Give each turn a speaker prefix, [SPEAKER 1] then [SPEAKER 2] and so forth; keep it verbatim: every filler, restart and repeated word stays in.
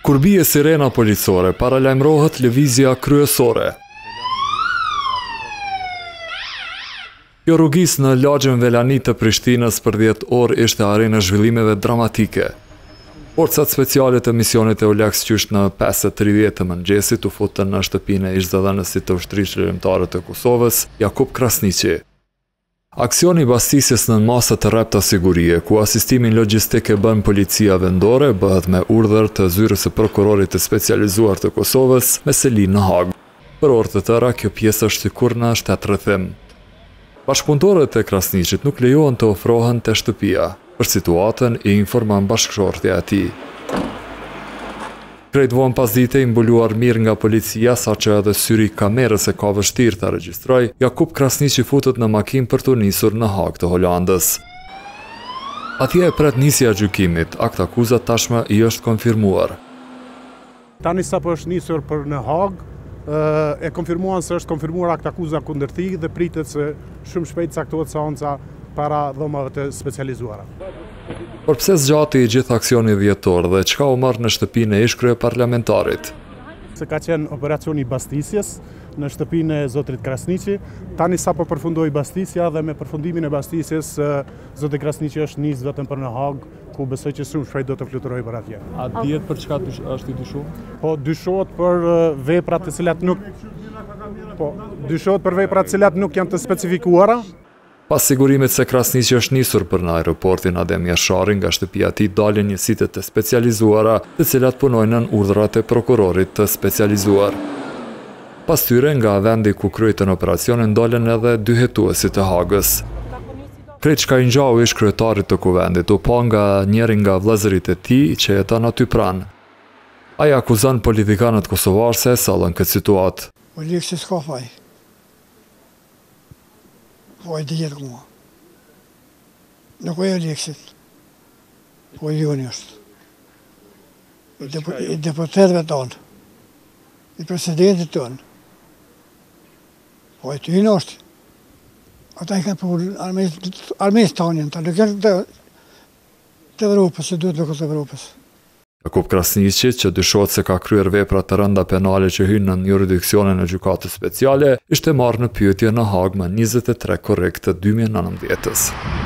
[SPEAKER 1] Kur bie sirena policore, paralajmërohet lëvizja kryesore. Kjo rrugis në lagjën Velani të Prishtinës për dhjetë orë ishte arenë e zhvillimeve dramatike. Forcat speciale të misionit e Eulaks qysht në pesë e tridhjetë të mëngjesit u futën në shtëpinë e ish-zëdhënësit të ushtrisë qëllimtare të Kosovës, Jakub Krasniqi. Aksioni bastisjes në masa të rrepta sigurie, ku asistimin logjistik e bën policia vendore, bëhet me urdhër të zyrës së prokurorit të specializuar të Kosovës me Selin në Hagë. Për orë të tëra, kjo pjesë është sikur në shtetërrethim. Bashkëpunëtorët e Krasniqit nuk lejohen të ofrohen te shtëpia. Për situatën i informon bashkëshortja e tij. Krejt vonë pas dite i mbuluar mirë nga policia, sa që edhe syri kamerës e ka vështirë të regjistroj, Jakub Krasniqi futet në makinë për të nisur në Hagë të Holandës. Atje e pret nisja e gjykimit, akt akuzat tashmë i është konfirmuar.
[SPEAKER 2] Tani sapo është nisur për në Hagë, e konfirmuan se është konfirmuar akt akuza kundër tij dhe pritet se shumë shpejt caktohet seanca para dhomave të specializuara.
[SPEAKER 1] Por pse zgjati i gjithë aksioni dhjetor dhe çka u marrë në shtëpinë e ish-krye parlamentarit?
[SPEAKER 2] Se ka qenë operacioni bastisjes në shtëpinë e zotrit Krasniqi, tani sapo përfundoi bastisja dhe me përfundimin e bastisjes zoti Krasniqi është nis vetëm për në Hagë, ku besoj që shumë shpejt do të fluturojë për atje.
[SPEAKER 1] A dihet për çka është i dyshuar?
[SPEAKER 2] Po dyshohet për vepra të cilat nuk Po dyshohet për vepra të cilat nuk janë të specifikuara.
[SPEAKER 1] Pas sigurimit se Krasniqi është nisur për në aeroportin Adem Jashari, nga shtëpia e tij dalin njësitë të specializuara, të cilat punojnë në urdhrat e prokurorit të specializuar. Pas tyre, nga vendi ku kryetën operacionin dalën edhe dy hetuesit të Hagës. Krejt çka i ngjau ish kryetarit të kuvendit u pa nga njëri nga vëllezërit e tij që jeton aty pranë. Ai akuzon politikanët kosovarë se e sallën këtë situatë.
[SPEAKER 3] Oleksi s'ka faj. Faj të gjithë mua. Nuk e Oleksit. Po i joni është. I deputetëve tonë. I presidentit tonë. Po i ty në është. Ata i ka për armejës tonin, ta nuk janë të Evropës, se duhet nuk të Evropës.
[SPEAKER 1] Jakub Krasniqi, që dyshohet se ka kryer vepra të rënda penale që hynë në jurisdiksionin e gjykatës speciale, ishte marrë në pyetje në Hagë më njëzet e tre korrik të dy mijë e nëntëdhjetës.